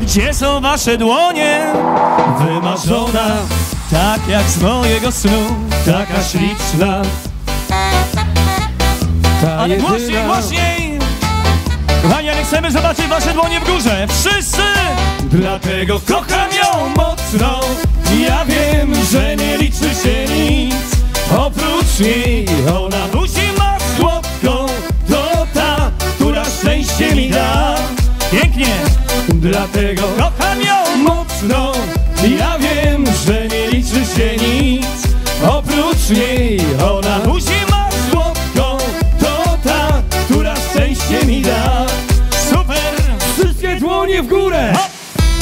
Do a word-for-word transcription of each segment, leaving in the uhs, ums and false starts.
Gdzie są wasze dłonie? Wymarzona, tak jak z mojego snu, taka śliczna. Ta Ale jedyna... głośniej, głośniej! Kochani, ale chcemy zobaczyć wasze dłonie w górze. Wszyscy! Dlatego kocham ją mocno. Ja wiem, że nie liczy się nic oprócz niej. Ona buzi ma słodką, to ta, która szczęście mi da. Pięknie! Dlatego kocham ją mocno. Ja wiem, że nie liczy się nic oprócz niej. Ona buzi ma słodką, to ta, która szczęście mi da. Super! Wszystkie dłonie w górę! Hop!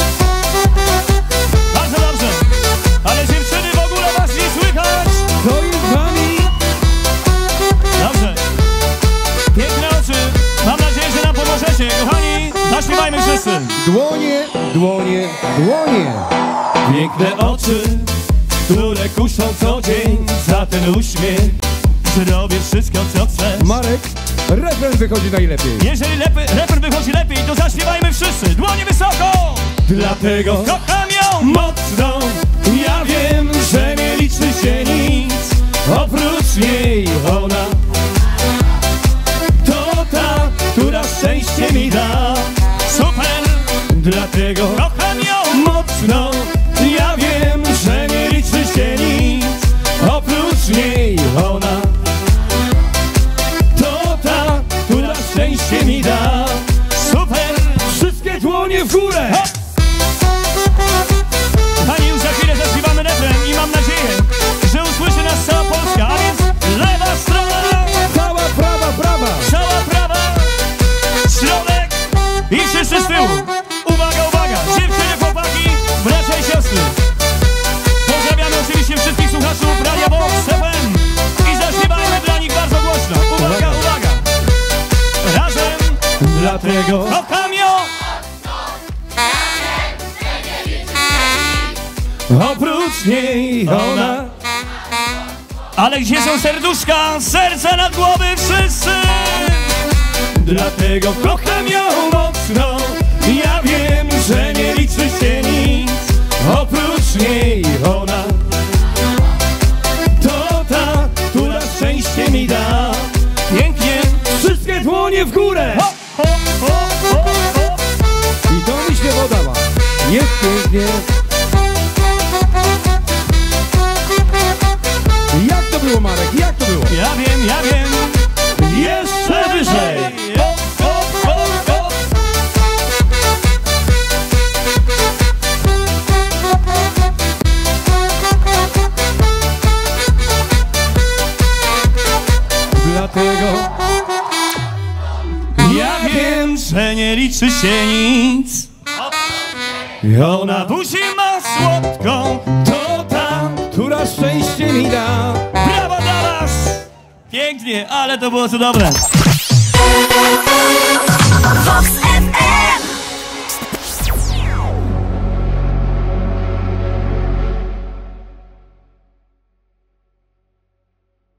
Bardzo dobrze! Ale dziewczyny, w ogóle was nie słychać! To jest wami! Dobrze! Piękne oczy! Mam nadzieję, że nam pomożecie! Kochani, zaśpiewajmy wszyscy! Dłonie, dłonie, dłonie! Piękne oczy, które kuszą co dzień za ten uśmiech. Zrobię wszystko, co chcesz. Marek, refren wychodzi najlepiej. Jeżeli refren wychodzi lepiej, to zaśpiewajmy wszyscy. Dłonie wysoko! Dlatego kocham ją mocno. Ja wiem, że nie liczy się nic oprócz niej. Ona to ta, która szczęście mi da. Super! Dlatego kocham ją mocno. Ja wiem, że nie liczy się nic oprócz niej. Ona to ta, która szczęście mi da. Super! Wszystkie dłonie w górę! Hop! Pani, już za chwilę zaśpiewamy refren i mam nadzieję, że usłyszy nas cała Polska. A więc lewa strona, cała prawa, prawa, cała prawa, środek i wszyscy z tyłu. Uwaga, uwaga! Dziewczyny, chłopaki, bracia i siostry. Pozdrawiamy oczywiście wszystkich słuchaczów Radia Vox F M i zaśpiewajmy dla nich bardzo głośno. Uwaga, uwaga! Razem! Dlatego kocham ją! Oprócz niej ona. Ale gdzie są serduszka? Serca nad głowy wszyscy! Dlatego kocham ją mocno. Ja wiem, że nie liczy się nic oprócz niej. Ona to ta, która szczęście mi da. Pięknie! Wszystkie dłonie w górę! Ho, ho, ho, ho, ho. I to mi się podoba. Jest pięknie. Jak to było, Marek? Jak to było? Ja wiem, ja wiem. Jeszcze wyżej. Hop, hop, hop, hop. Dlatego ja wiem, że nie liczy się nic. I ona buzi ma słodką, to ta, która szczęście mi da. Brawo dla was! Pięknie, ale to było cudowne.